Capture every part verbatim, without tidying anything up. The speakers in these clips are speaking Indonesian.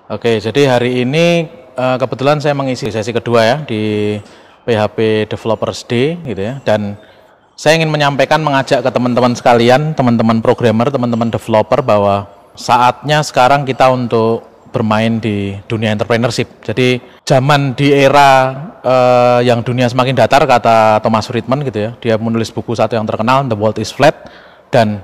Oke, jadi hari ini uh, kebetulan saya mengisi sesi kedua ya di P H P Developers Day gitu ya, dan saya ingin menyampaikan, mengajak ke teman-teman sekalian, teman-teman programmer, teman-teman developer, bahwa saatnya sekarang kita untuk bermain di dunia entrepreneurship. Jadi zaman di era uh, yang dunia semakin datar, kata Thomas Friedman gitu ya, dia menulis buku satu yang terkenal, The World is Flat, dan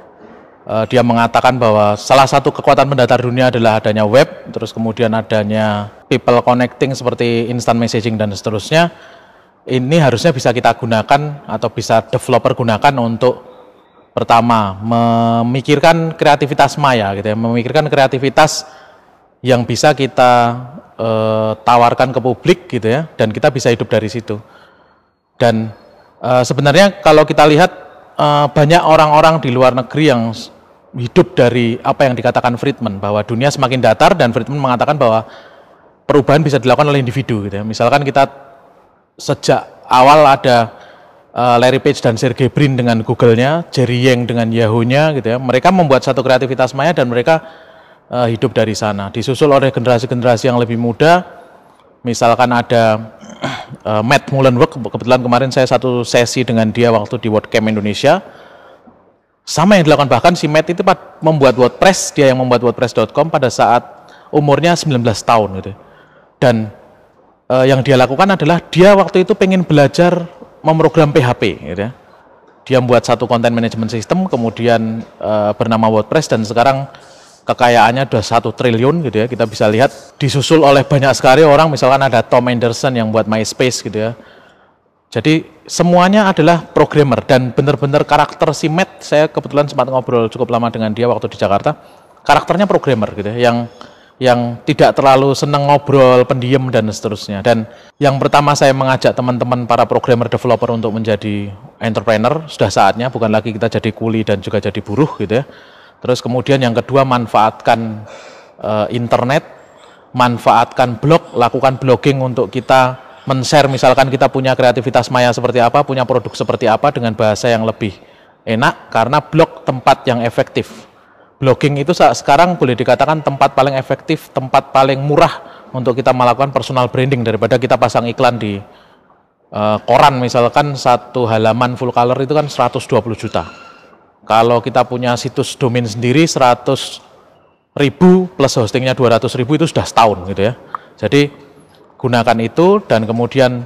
Uh, dia mengatakan bahwa salah satu kekuatan mendatar dunia adalah adanya web, terus kemudian adanya people connecting seperti instant messaging dan seterusnya. Ini harusnya bisa kita gunakan atau bisa developer gunakan untuk pertama memikirkan kreativitas maya gitu ya, memikirkan kreativitas yang bisa kita uh, tawarkan ke publik gitu ya, dan kita bisa hidup dari situ. Dan uh, sebenarnya kalau kita lihat Uh, banyak orang-orang di luar negeri yang hidup dari apa yang dikatakan Friedman, bahwa dunia semakin datar, dan Friedman mengatakan bahwa perubahan bisa dilakukan oleh individu gitu ya. Misalkan kita sejak awal ada uh, Larry Page dan Sergey Brin dengan Google-nya, Jerry Yang dengan Yahoo-nya gitu ya. Mereka membuat satu kreativitas maya dan mereka uh, hidup dari sana. Disusul oleh generasi-generasi yang lebih muda. Misalkan ada uh, Matt Mullenweg, kebetulan kemarin saya satu sesi dengan dia waktu di WordCamp Indonesia. Sama yang dilakukan, bahkan si Matt itu membuat WordPress, dia yang membuat WordPress dot com pada saat umurnya sembilan belas tahun gitu. Dan uh, yang dia lakukan adalah dia waktu itu pengen belajar memprogram P H P gitu ya. Dia membuat satu content management system, kemudian uh, bernama WordPress, dan sekarang kekayaannya udah satu triliun gitu ya. Kita bisa lihat disusul oleh banyak sekali orang, misalkan ada Tom Anderson yang buat MySpace gitu ya. Jadi semuanya adalah programmer, dan benar-benar karakter si Matt, saya kebetulan sempat ngobrol cukup lama dengan dia waktu di Jakarta. Karakternya programmer gitu ya, yang yang tidak terlalu senang ngobrol, pendiam dan seterusnya. Dan yang pertama saya mengajak teman-teman para programmer developer untuk menjadi entrepreneur, sudah saatnya, bukan lagi kita jadi kuli dan juga jadi buruh gitu ya. Terus kemudian yang kedua, manfaatkan uh, internet, manfaatkan blog, lakukan blogging untuk kita men-share, misalkan kita punya kreativitas maya seperti apa, punya produk seperti apa dengan bahasa yang lebih enak, karena blog tempat yang efektif. Blogging itu sekarang boleh dikatakan tempat paling efektif, tempat paling murah untuk kita melakukan personal branding daripada kita pasang iklan di uh, koran, misalkan satu halaman full color itu kan seratus dua puluh juta. Kalau kita punya situs domain sendiri seratus ribu plus hostingnya dua ratus ribu, itu sudah setahun gitu ya. Jadi gunakan itu, dan kemudian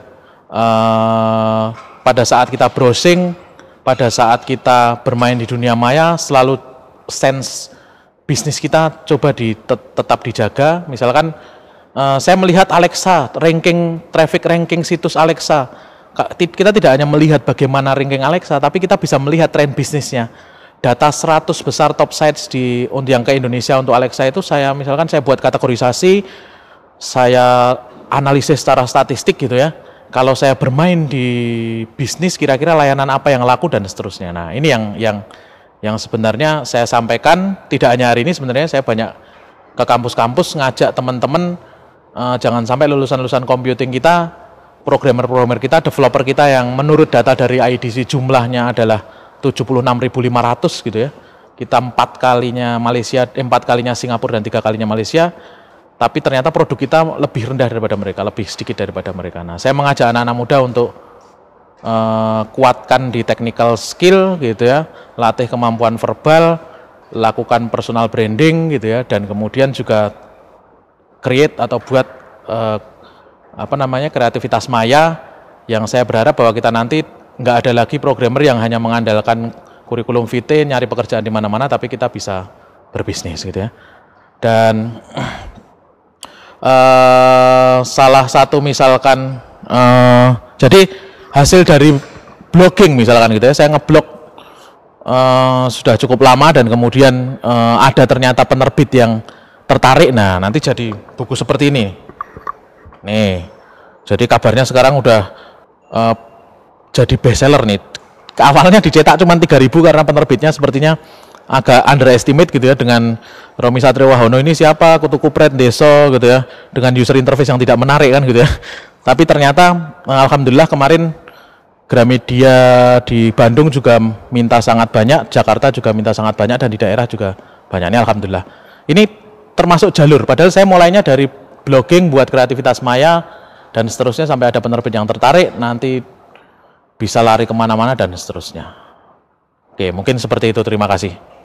eh, pada saat kita browsing, pada saat kita bermain di dunia maya, selalu sense bisnis kita coba di, tetap dijaga. Misalkan eh, saya melihat Alexa, ranking traffic ranking situs Alexa. Kita tidak hanya melihat bagaimana ranking Alexa, tapi kita bisa melihat tren bisnisnya. Data seratus besar top sites di yang ke Indonesia untuk Alexa itu, saya misalkan saya buat kategorisasi, saya analisis secara statistik gitu ya. Kalau saya bermain di bisnis, kira-kira layanan apa yang laku dan seterusnya. Nah, ini yang yang yang sebenarnya saya sampaikan, tidak hanya hari ini, sebenarnya saya banyak ke kampus-kampus ngajak teman-teman, uh, jangan sampai lulusan-lulusan computing kita, programmer-programmer kita, developer kita yang menurut data dari I D C jumlahnya adalah tujuh puluh enam ribu lima ratus gitu ya. Kita empat kalinya Malaysia, empat kalinya Singapura dan tiga kalinya Malaysia. Tapi ternyata produk kita lebih rendah daripada mereka, lebih sedikit daripada mereka. Nah, saya mengajak anak-anak muda untuk uh, kuatkan di technical skill gitu ya, latih kemampuan verbal, lakukan personal branding gitu ya, dan kemudian juga create atau buat uh, apa namanya kreativitas maya, yang saya berharap bahwa kita nanti nggak ada lagi programmer yang hanya mengandalkan kurikulum vitae, nyari pekerjaan di mana-mana, tapi kita bisa berbisnis gitu ya. Dan uh, salah satu misalkan uh, jadi hasil dari blogging misalkan gitu ya, saya ngeblog uh, sudah cukup lama, dan kemudian uh, ada ternyata penerbit yang tertarik, nah nanti jadi buku seperti ini nih. Jadi kabarnya sekarang udah uh, jadi bestseller nih. Awalnya dicetak cuma tiga ribu karena penerbitnya sepertinya agak underestimate gitu ya, dengan Romi Satrio Wahono ini siapa, kutu kupret deso gitu ya, dengan user interface yang tidak menarik kan gitu ya. Tapi ternyata alhamdulillah kemarin Gramedia di Bandung juga minta sangat banyak, Jakarta juga minta sangat banyak, dan di daerah juga banyak. Ini alhamdulillah. Ini termasuk jalur. Padahal saya mulainya dari blogging buat kreativitas maya dan seterusnya sampai ada penerbit yang tertarik, nanti bisa lari kemana-mana dan seterusnya. Oke, mungkin seperti itu. Terima kasih.